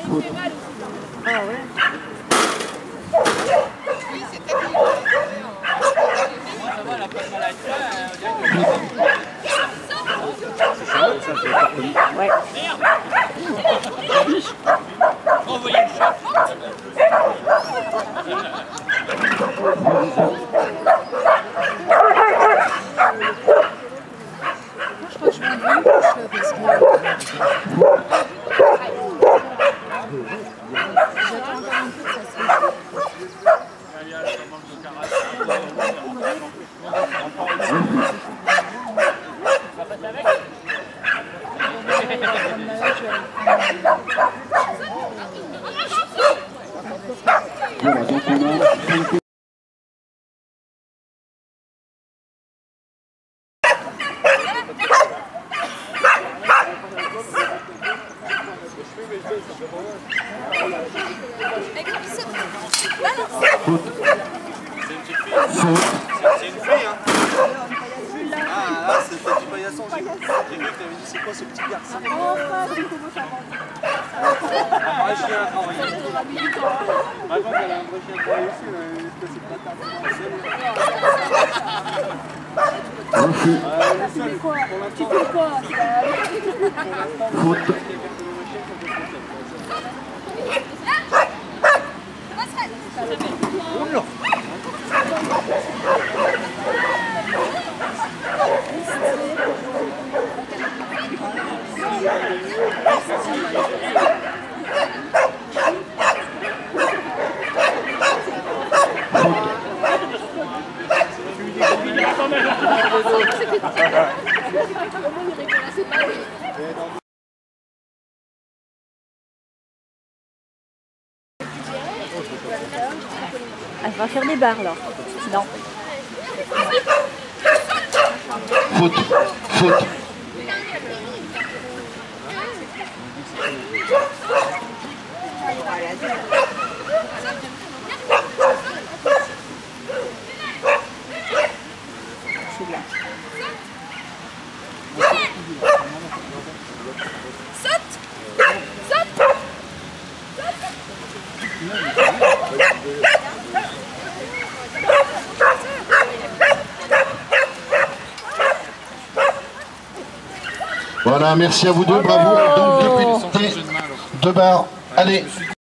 Ah ouais. Ouais. Envoyez le chat. Je crois que je vais enlever une couche là parce que j'attends encore un peu que ça se fasse. Voilà, donc on a faute. C'est une fille, hein? Ah, là, c'était du paillasson. J'ai cru que t'avais dit, c'est quoi ce petit garçon? Un chien, Raconte, elle a un vrai chien de aussi, une espèce de patate. Refus. Tu fais quoi? Faute. Elle va faire des barres là. Non. Faute. Faute. Voilà, merci à vous deux, bravo. Donc depuis 2 barres, allez.